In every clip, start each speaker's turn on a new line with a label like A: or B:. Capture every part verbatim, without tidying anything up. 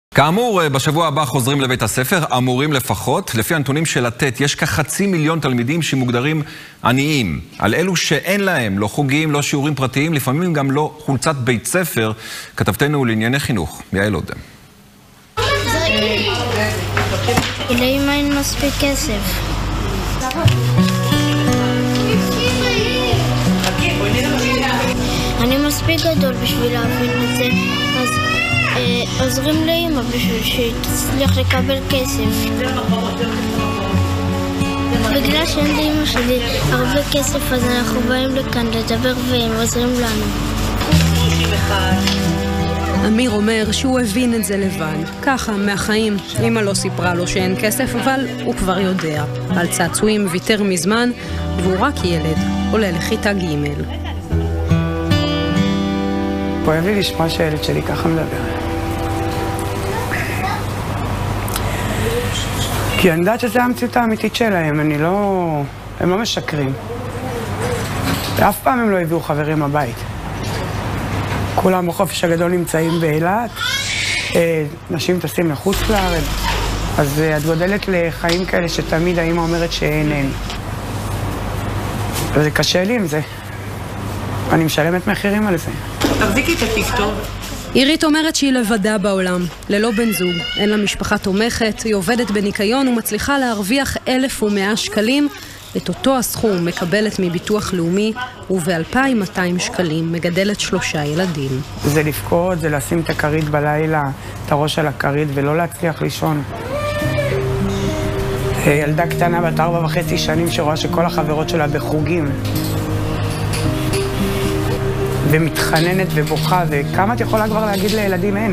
A: כאמור, בשבוע הבא חוזרים לבית הספר, אמורים לפחות. לפי הנתונים של לתת, יש כחצי מיליון תלמידים שמוגדרים עניים. על אלו שאין להם, לא חוגים, לא שיעורים פרטיים, לפעמים גם לא חולצת בית ספר. כתבתנו לענייני חינוך, יעל אודם.
B: לאמא אין מספיק כסף. אני מספיק גדול בשביל להבין את זה, אז אה, עוזרים לאמא בשביל שתצליח לקבל כסף. בגלל שאין לאמא שלי הרבה כסף, אז אנחנו באים לכאן לדבר והם עוזרים לנו.
C: אמיר אומר שהוא הבין את זה לבד, ככה, מהחיים. אמא לא סיפרה לו שאין כסף, אבל הוא כבר יודע. על צעצועים ויתר מזמן, והוא רק ילד, עולה לכיתה ג'.
D: כואב לי לשמוע שהילד שלי ככה מדבר. כי אני יודעת שזה המציאות האמיתית שלהם, אני לא... הם לא משקרים. ואף פעם הם לא הביאו חברים הבית. כולם בחופש הגדול נמצאים באילת, נשים טסים לחוץ לארץ, אז את גודלת לחיים כאלה שתמיד האמא אומרת שאין אין. וזה קשה לי עם זה. אני משלמת מחירים על זה.
E: תחזיקי את הטיקטוק.
C: עירית אומרת שהיא לבדה בעולם, ללא בן זוג. אין לה משפחה תומכת, היא עובדת בניקיון ומצליחה להרוויח אלף ומאה שקלים. את אותו הסכום מקבלת מביטוח לאומי, וב-אלפיים ומאתיים שקלים מגדלת שלושה ילדים.
D: זה לבכות, זה לשים את הכרית בלילה, את הראש על הכרית, ולא להצליח לישון. ילדה קטנה בת ארבע וחצי שנים שרואה שכל החברות שלה בחוגים. ומתחננת ובוכה, וכמה את יכולה כבר להגיד לילדים אין?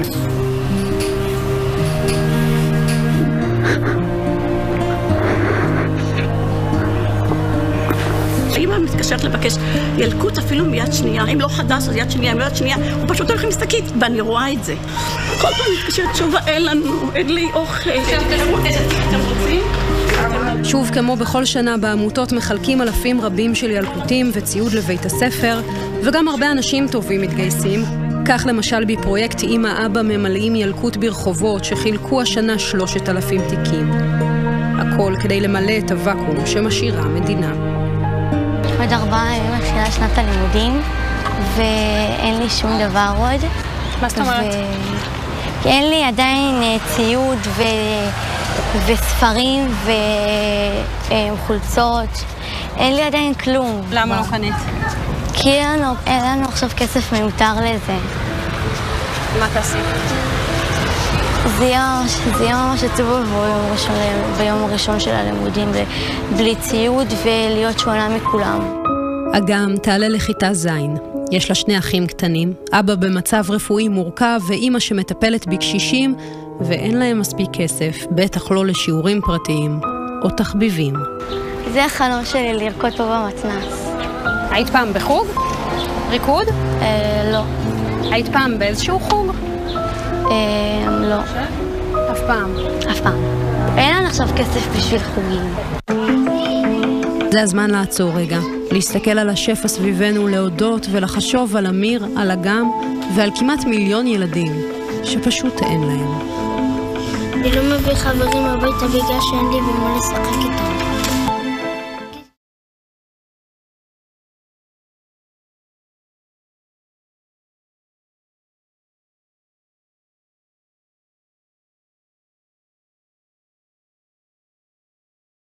E: אמא מתקשרת לבקש ילקוט אפילו מיד שנייה, אם לא חדש אז יד שנייה, אם לא יד שנייה, הוא פשוט הולך עם שקית, ואני רואה את זה. כל פעם מתקשרת שובה, אין לנו, אין לי אוכל. אתם רוצים?
C: שוב, כמו בכל שנה, בעמותות מחלקים אלפים רבים של ילקוטים וציוד לבית הספר, וגם הרבה אנשים טובים מתגייסים. כך למשל בפרויקט אמא אבא ממלאים ילקוט ברחובות שחילקו השנה שלושת אלפים תיקים. הכל כדי למלא את הוואקום שמשאירה המדינה.
B: עוד ארבעה ימים מתחילה שנת הלימודים, ואין לי שום דבר עוד.
C: מה זאת אומרת?
B: ו... אין לי עדיין ציוד ו... וספרים וחולצות. אין לי עדיין כלום.
C: למה לא קנית?
B: כי אין לנו, אין לנו עכשיו כסף מיותר לזה.
C: מה תעשי?
B: זה יהיה, זה יהיה ממש עצוב ביום הראשון, ביום הראשון של הלימודים, בלי ציוד ולהיות שונה מכולם.
C: אגם תעלה לכיתה זין. יש לה שני אחים קטנים, אבא במצב רפואי מורכב ואימא שמטפלת בקשישים, ואין להם מספיק כסף, בטח לא לשיעורים פרטיים או תחביבים.
B: זה החלום שלי, לרקוד פה במתנ"ס.
C: היית פעם בחוג? ריקוד?
B: אה, לא.
C: היית פעם באיזשהו חוג?
B: אה, לא.
C: אף פעם?
B: אף פעם. אין לנו עכשיו כסף בשביל חוגים.
C: זה הזמן לעצור רגע, להסתכל על השפע סביבנו, להודות ולחשוב על אמיר, על אגם ועל כמעט מיליון ילדים שפשוט אין להם.
B: אני לא מביא חברים הביתה בגלל שאין לי במה לשחק איתם.